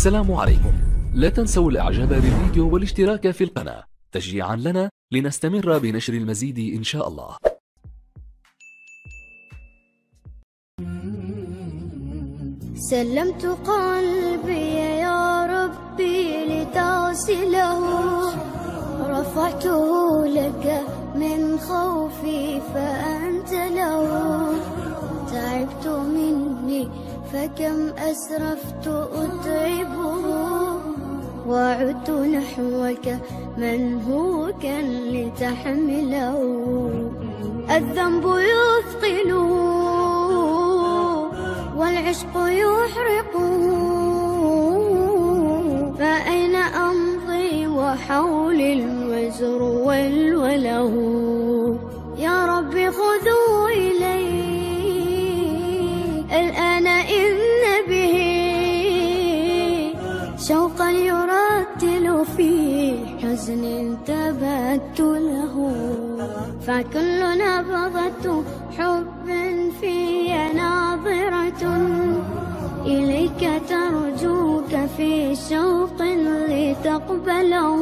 السلام عليكم. لا تنسوا الاعجاب بالفيديو والاشتراك في القناة تشجيعا لنا لنستمر بنشر المزيد ان شاء الله. سلمت قلبي يا ربي لتغسله، رفعته لك من خوفي فأنت له. تعبت مني فكم أسرفت أتعبه، وعدت نحوك منهوكا لتحمله. الذنب يثقله والعشق يحرقه، فأين أمضي وحولي الوزر والوله. يا رب خذوا إلي الآن إن به شوقا يرتل في حزن تبت له. فكل نبضة حب في ناظرة إليك ترجوك في شوق لتقبله.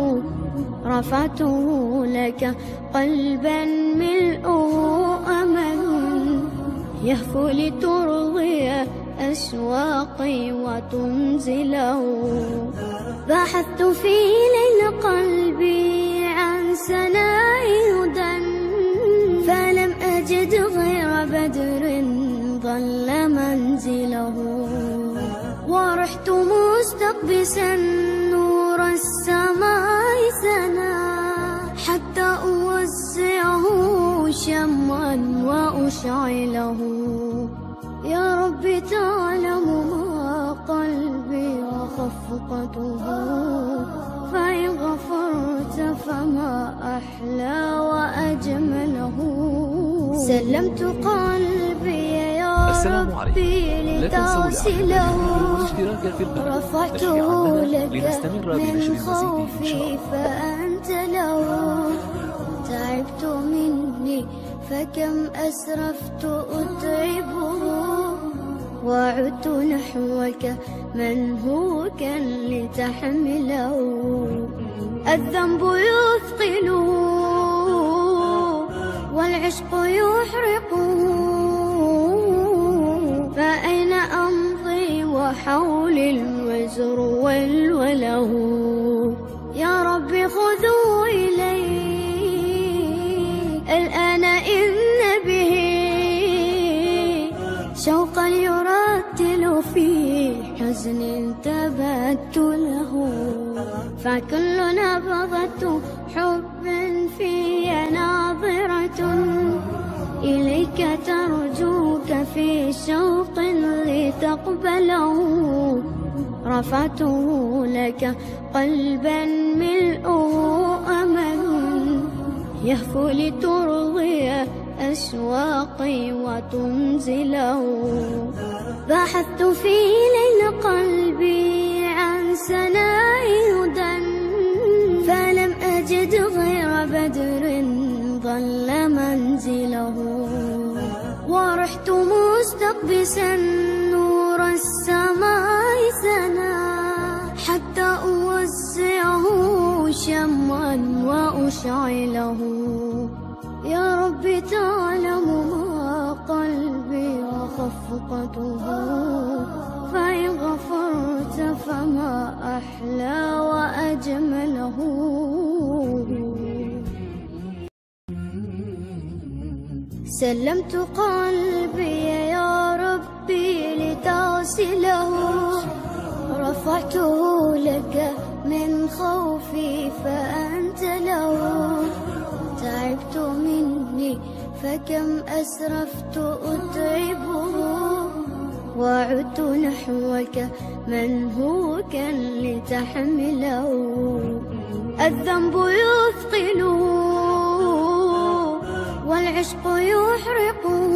رفعته لك قلبا ملؤه أمل يهفو لترضي أشواقي وتنزله. بحثت في ليل قلبي عن سناء هدى، فلم أجد غير بدر ظل منزله. ورحت مستقبسا نور السماء سنا، حتى أوزعه شما وأشعله. يا رب تعلم ما قلبي وخفقته، فإن غفرت فما أحلى وأجمله. سلمت قلبي يا ربي لتغسله، رفعته لك من خوفي فأنت له. تعبت مني فكم أسرفت أتعبه، وعدت نحوك منهوكا لتحمله. الذنب يثقله والعشق يحرقه، فأين أمضي وحولي الوزر والوله. يا رب خذوا إلي الآن إن به شوقا يرتل في حزن تبت له. فكل نبضة حب في ناظرة إليك ترجوك في شوق لتقبله. رفعته لك قلبا ملؤه أمل يهفو لترضي أشواقي وتنزله. بحثت في ليل قلبي عن سناء هدى، فلم أجد غير بدر ظل منزله. ورحت مستقبسا نور السماء سنا، حتى أوزعه شما وأشعله. يا رب تعلم ما قلبي وخفقته، فإن غفرت فما أحلى وأجمله. سلمت قلبي يا ربي لتغسله، رفعته لك من خوفي فأنت له. تعبت مني فكم أسرفت أتعبه، وعدت نحوك منهوكا لتحمله. الذنب يثقله والعشق يحرقه،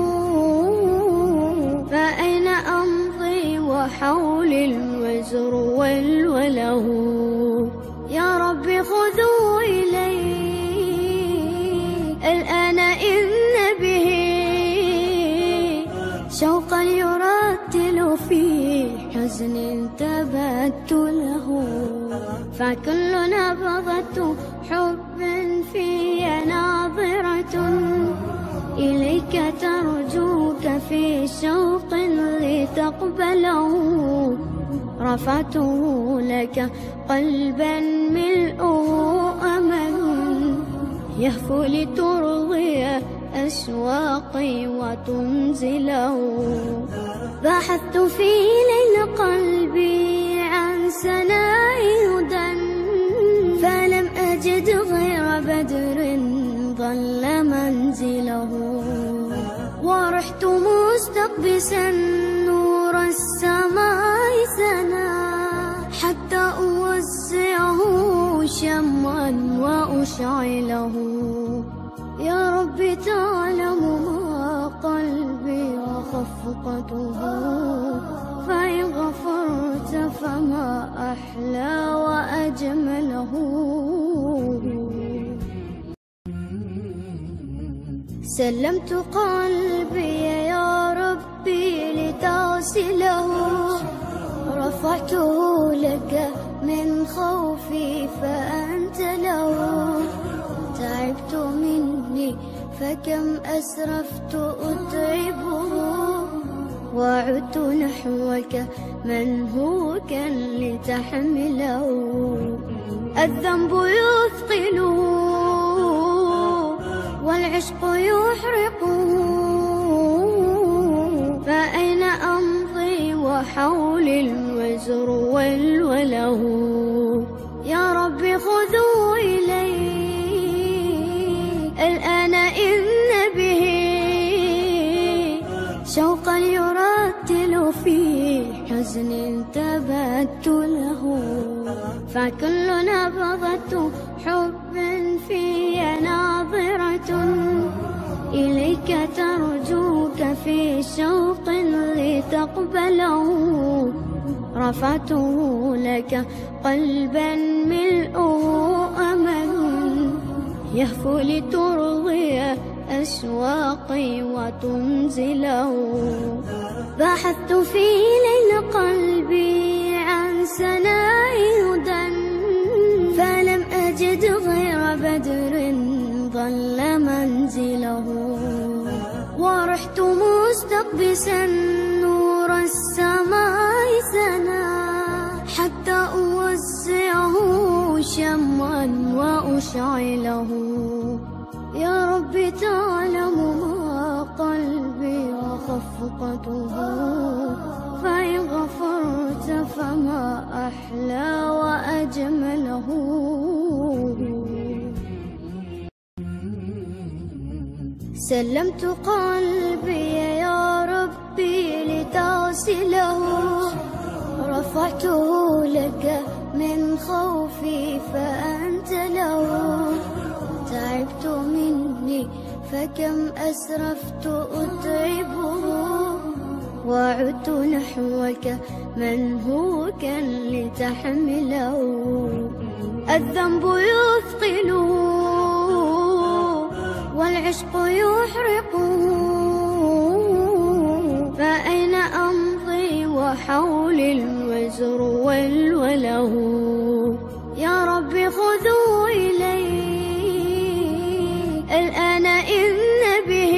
فأين أمضي وحولي الوزر والوله. يا رب خذوا إلي الآن إن به شوقا يرتل في حزن انتبهت له، فكل نبضة حب في ناظرة إليك ترجوك في شوق لتقبله. رفعته لك قلبا ملؤه أمل يهفو لترضي أشواقي وتنزله. بحثت في ليل قلبي عن سناء هدى فلم أجد غير بدر ظل منزله. ورحت مستقبسا نور السماء سنا حتى أوزعه شمعا وأشعله. يا رب تعلم ما قلبي وخفقته، فإن غفرت فما أحلى وأجمله. سلمت قلبي يا ربي لتغسله، رفعته لك من خوفي فأنت له. تعبت مني فكم أسرفت أتعبه، وعدت نحوك منهوكا لتحمله. الذنب يثقله والعشق يحرقه، فأين أمضي وحولي الوزر والوله. يا رب خذوا إلي الآن إن به شوقا يرتل في حزن انتبهت له، فكل نبضة حب في ناظرة إليك ترجوك في شوق لتقبله. رفعته لك قلبا ملؤه أمل يهفو لترضي أشواقي وتنزله. بحثت في ليل قلبي عن سناء هدى فلم أجد غير بدر ظل منزله. ورحت مستقبسا نور السماء سنا حتى أوزعه شمعا وأشعله. يا رب تعلم ما قلبي وخفقته، فإن غفرت فما أحلى وأجمله. سلمت قلبي يا ربي لتغسله، رفعته لك من خوفي فأنت له. تعبت مني فكم أسرفت أتعبه، وعدت نحوك منهوكا لتحمله. الذنب يثقله والعشق يحرقه، فأين أمضي وحولي الوزر والوله. يا رب خذوا إلي الآن إن به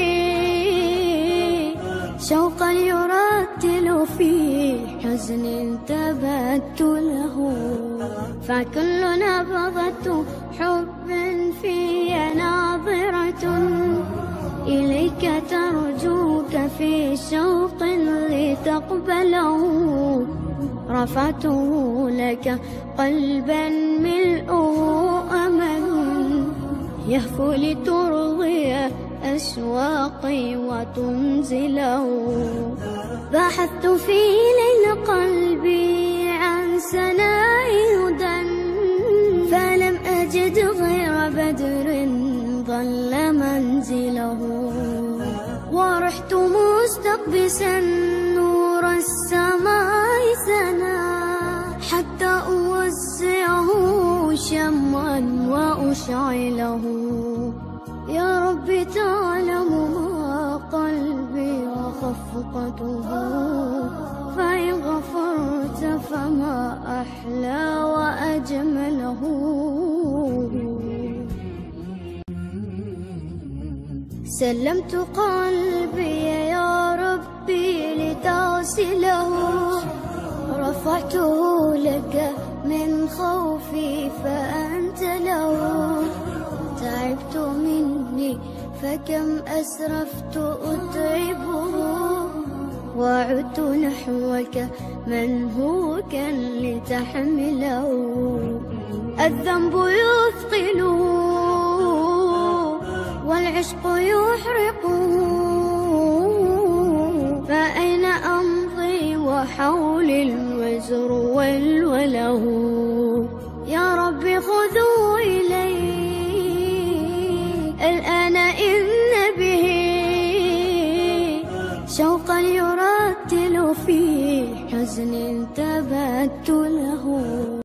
شوقا يرتل في حزن انتبهت له، فكل نبضة حب في ناظرة إليك ترجوك في شوق لتقبله. رفعته لك قلبا ملؤه أمل يهفو لترضي أشواقي وتنزله. بحثت في ليل قلبي عن سناء هدى فلم أجد غير بدر ظل منزله. ورحت مستقبسا نور السماء سنا حتى أوزعه شمعا وأشعله. يا رب تعلم ما قلبي وخفقته، فإن غفرت فما أحلى وأجمله. سلمت قلبي يا ربي لتغسله، رفعته لك من خوفي فأنت له. تعبت مني فكم أسرفت أتعبه، وعدت نحوك منهوكا لتحمله. الذنب يثقله والعشق يحرقه، فأين أمضي وحولي الوزر والوله. يا رب خذوا إلي الآن إن به شوقا يرتل في حزن تبت له.